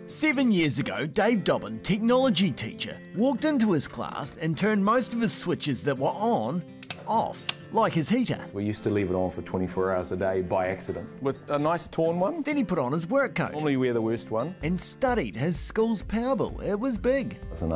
7 years ago, Dave Dobbin, technology teacher, walked into his class and turned most of his switches that were on, off, like his heater. We used to leave it on for 24 hours a day by accident. With a nice torn one. Then he put on his work coat. Normally wear the worst one. And studied his school's power bill. It was big. It was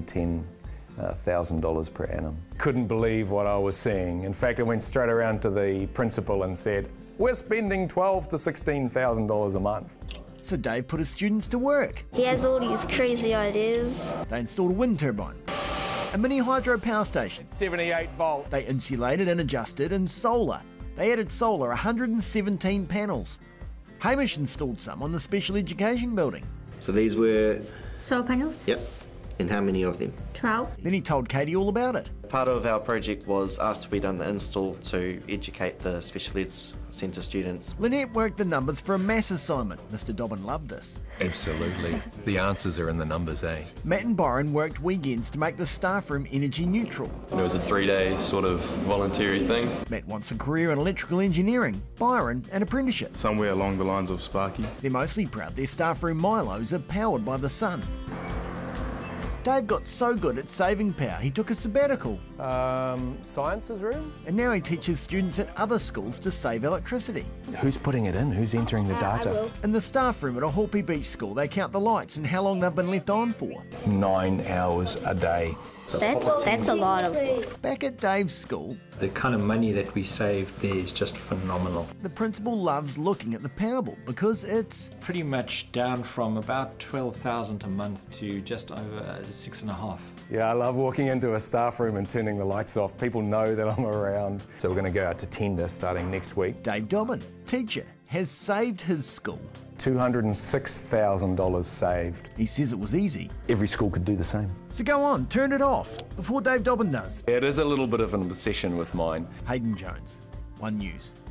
$110,000 per annum. Couldn't believe what I was seeing. In fact, I went straight around to the principal and said, "We're spending $12,000 to $16,000 a month." So Dave put his students to work. He has all these crazy ideas. They installed a wind turbine, a mini hydro power station. 78 volt. They insulated and adjusted, and solar. They added solar 117 panels. Hamish installed some on the special education building. So these were... Solar panels? Yep. And how many of them? 12. Then he told Katie all about it. Part of our project was, after we'd done the install, to educate the special ed centre students. Lynette worked the numbers for a maths assignment. Mr. Dobbin loved this. Absolutely. The answers are in the numbers, eh? Matt and Byron worked weekends to make the staff room energy neutral. It was a 3-day sort of voluntary thing. Matt wants a career in electrical engineering, Byron an apprenticeship. Somewhere along the lines of Sparky. They're mostly proud their staff room Milos are powered by the sun. Dave got so good at saving power, he took a sabbatical. Sciences room? And now he teaches students at other schools to save electricity. Who's putting it in? Who's entering the data? In the staff room at a Hawpey Beach school, they count the lights and how long they've been left on for. 9 hours a day. That's a lot of... Back at Dave's school, the kind of money that we save there is just phenomenal. the principal loves looking at the power bill because it's Pretty much down from about 12,000 a month to just over 6.5. Yeah, I love walking into a staff room and turning the lights off. People know that I'm around. So we're going to go out to tender starting next week. Dave Dobbin, teacher, has saved his school. $206,000 saved. He says it was easy. Every school could do the same. So go on, turn it off before Dave Dobbin does. It is a little bit of an obsession with mine. Hayden Jones, One News.